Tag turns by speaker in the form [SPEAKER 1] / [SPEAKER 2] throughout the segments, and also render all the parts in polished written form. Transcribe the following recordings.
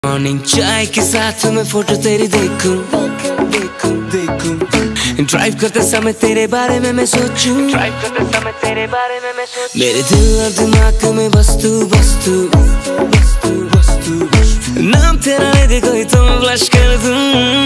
[SPEAKER 1] Morning चाय के साथ मैं फोटो तेरी देखूं, देखूं, देखूं। ड्राइव करते समय तेरे बारे में मैं सोचूं, ड्राइव करते समय तेरे बारे में मैं सोचूं। मेरे दिल और दिमाग में बस तू, बस तू, बस तू, बस तू। नाम तेरा ले दे कोई तो मैं ब्लश कर दूं।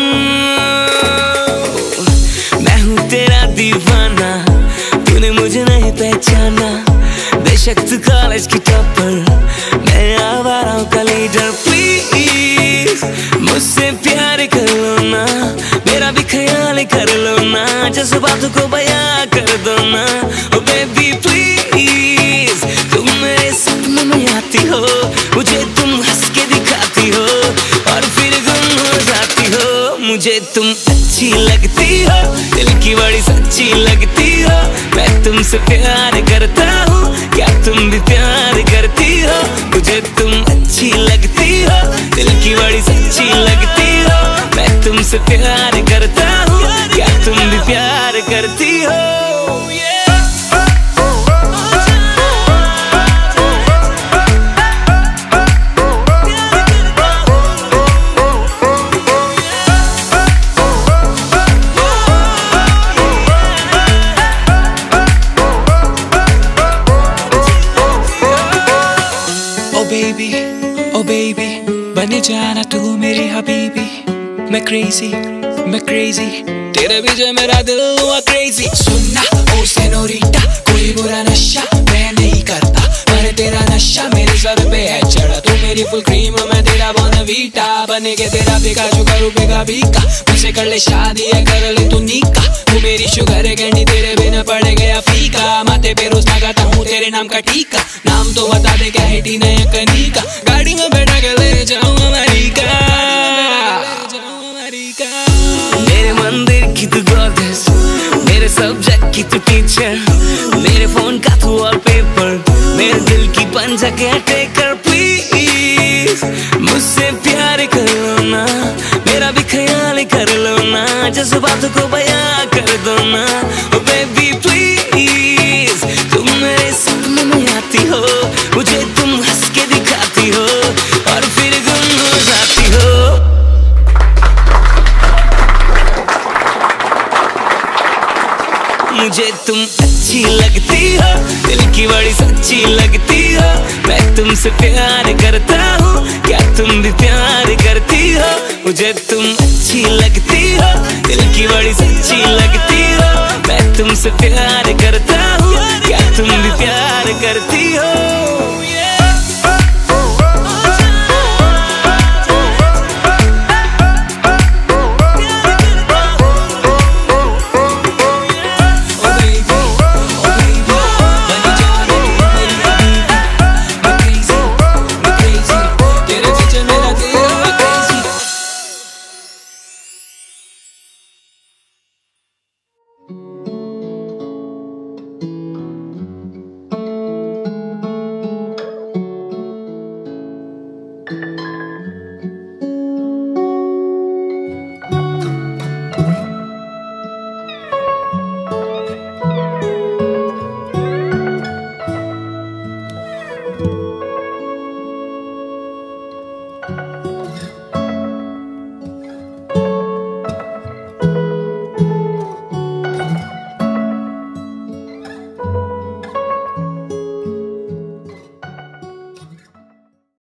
[SPEAKER 1] मैं हूँ तेरा दीवाना, तूने मुझे नहीं पहचाना। बेशक तू कॉलेज की टॉपर, मैं आवारा हूँ का लीडर। प्लीज मुझसे प्यार कर लो ना, मेरा भी ख्याल कर लो ना, जज्बातों को बयां कर दो ना। ओ बेबी प्लीज, तुम मेरे सपनों में आती हो, मुझे तुम हंस के दिखाती हो और फिर गुम हो जाती हो। मुझे तुम अच्छी लगती हो, दिल की बड़ी सच्ची लगती हो। मैं तुमसे प्यार करता हूँ, क्या तुम भी प्यार करती हो? मुझे तुम अच्छी लगती हो, दिल की बड़ी सच्ची लगती हो। मैं तुमसे प्यार करता हूँ, क्या तुम भी प्यार करती हो?
[SPEAKER 2] ओ बेबी बने जाना तू मेरी हबीबी। मैं क्रेजी तेरे पीछे मेरा दिल हुआ क्रेजी। सुनना ओ सेनोरिटा, कोई बुरा नशा मैं नहीं करता, पर तेरा नशा मेरे सर पे है चढ़ा। तू मेरी फुल क्रीम, मैं तेरा बोनवीटा। बने के तेरा पिकाचू करूँ पिका बीका, मुझसे कर ले शादी है कर ले तू निका। तू मेरी शुगर है कैंडी, तेरे बिना पड़ गया फीका। माथे पे रोज लगाता हूँ तेरे नाम का टीका। नाम तो बता दे क्या है टीना या कनिका। गाड़ी में बैठा के ले जाऊँ अमेरिका।
[SPEAKER 1] मेरे मंदिर की तू गॉडेस, मेरे सब्जेक्ट की तू टीचर, मेरे फोन का तू वॉलपेपर, मेरे दिल की पंजा के टेकर। प्लीज मुझसे प्यार कर लो ना, मेरा भी ख्याल कर लो ना, जज्बातों को बयां कर दो ना। ओ बेबी प्लीज, तुम मेरे सपनों में आती हो, मुझे तुम हंस के दिखाती हो और फिर गुम हो जाती हो। मुझे तुम अच्छी लगती हो, दिल की बड़ी सच्ची लगती हो। मैं तुमसे प्यार करता हूँ, क्या तुम भी प्यार करती हो? मुझे तुम अच्छी लगती हो, दिल की बड़ी सच्ची लगती हो। मैं तुमसे प्यार करता हूँ, क्या तुम भी प्यार करती हो?